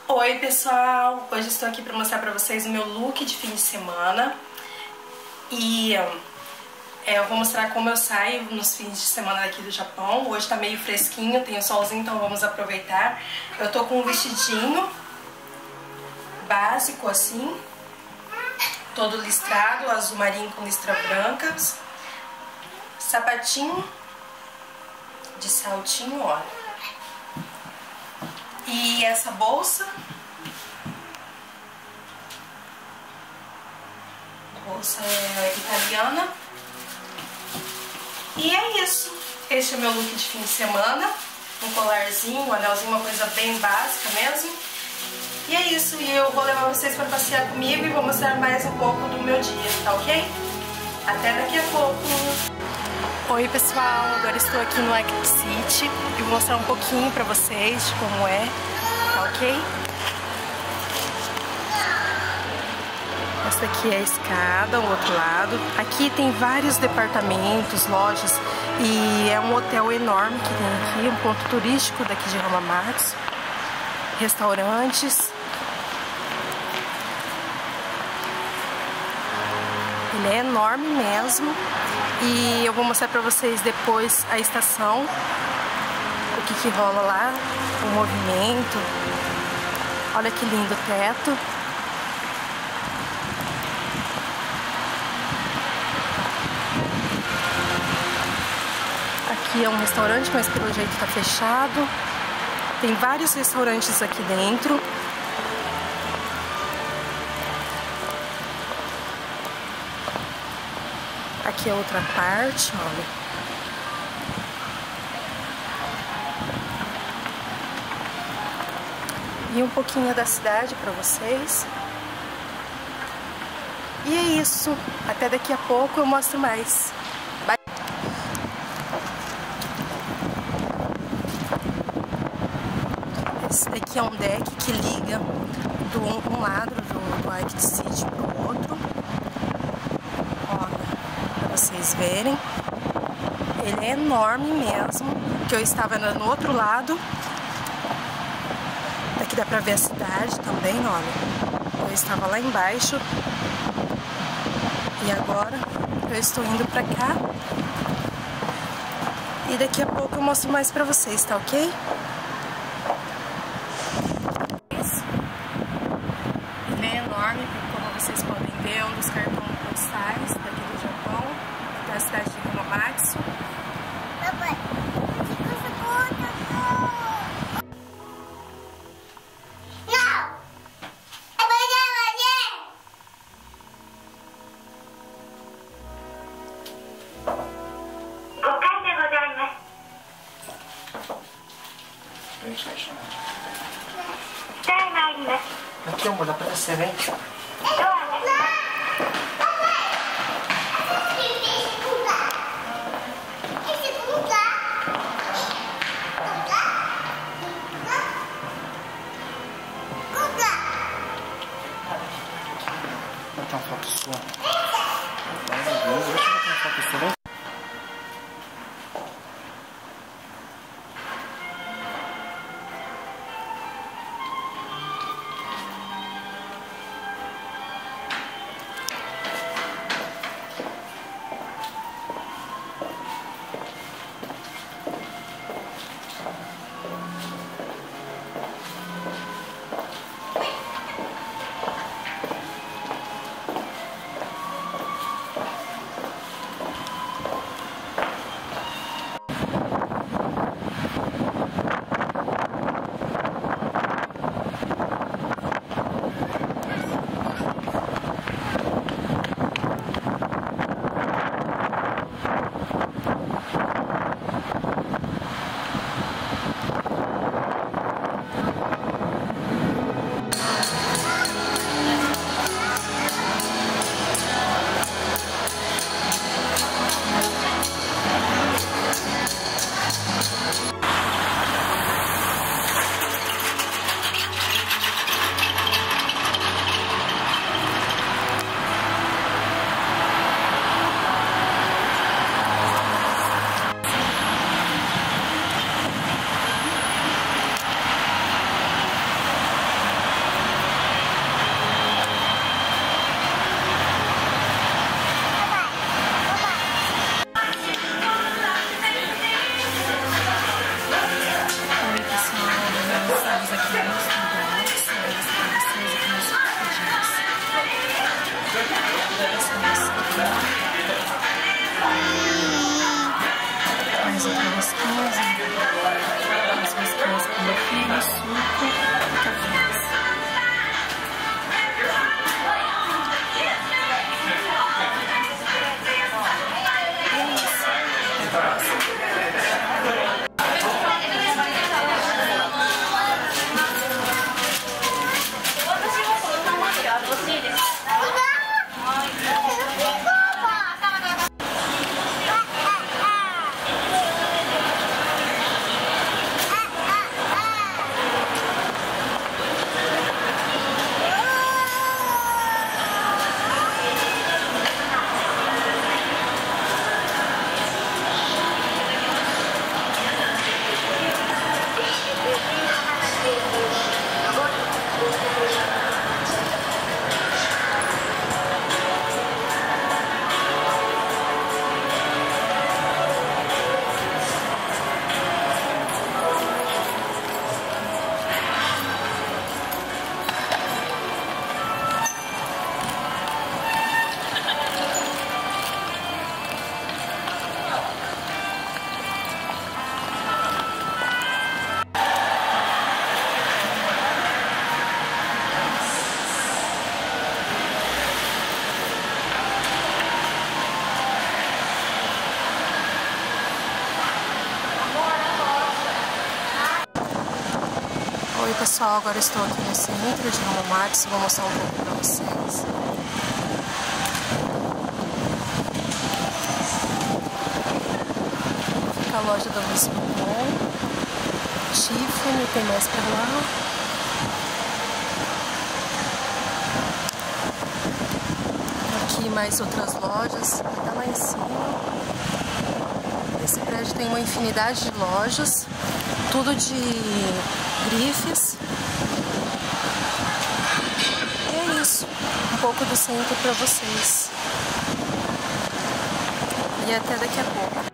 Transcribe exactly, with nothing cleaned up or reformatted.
Oi pessoal, hoje estou aqui para mostrar para vocês o meu look de fim de semana. E é, eu vou mostrar como eu saio nos fins de semana aqui do Japão. Hoje tá meio fresquinho, tem o solzinho, então vamos aproveitar. Eu tô com um vestidinho básico assim, todo listrado, azul marinho com listra brancas, sapatinho de saltinho, olha. E essa bolsa, bolsa é italiana. E é isso. Este é meu look de fim de semana. Um colarzinho, um anelzinho, uma coisa bem básica mesmo. E é isso. E eu vou levar vocês para passear comigo e vou mostrar mais um pouco do meu dia, tá ok? Até daqui a pouco. Oi pessoal, agora estou aqui no Act City e vou mostrar um pouquinho pra vocês de como é, tá ok? Essa aqui é a escada, o outro lado. Aqui tem vários departamentos, lojas e é um hotel enorme que tem aqui, um ponto turístico daqui de Hamamatsu. Restaurantes. Ele é enorme mesmo. E eu vou mostrar pra vocês depois a estação, o que que rola lá, o movimento. Olha que lindo o teto. Aqui é um restaurante, mas pelo jeito tá fechado. Tem vários restaurantes aqui dentro. Aqui é outra parte, olha. E um pouquinho da cidade para vocês. E é isso. Até daqui a pouco eu mostro mais. Bye. Esse daqui é um deck que liga do um lado do, do Act City para o outro. Vocês verem, ele é enorme mesmo, que eu estava no outro lado. Daqui dá pra ver a cidade também, olha. Eu estava lá embaixo e agora eu estou indo pra cá. E daqui a pouco eu mostro mais pra vocês, tá ok? Ele é enorme, como vocês podem ver, é um dos cartões postais daqui do Japão, da cidade de Hamamatsu. Papai, aqui, amor, dá pra descer, vem. Vou botar uma foto sua. Deixa eu botar uma foto sua, né? aqui nos lugares, eu vou mostrar pra vocês aqui nas regiões. Mais outra rosquinha, as rosquinhas com moquinho, suco e cafés. Oi pessoal, agora eu estou aqui no centro de Roma Max, vou mostrar um pouco para vocês. Fica a loja da Louis Vuitton, Tiffany, tem mais para lá. Aqui mais outras lojas, tá lá em cima. Esse prédio tem uma infinidade de lojas, tudo de grifes. E é isso, um pouco do centro para vocês. E até daqui a pouco.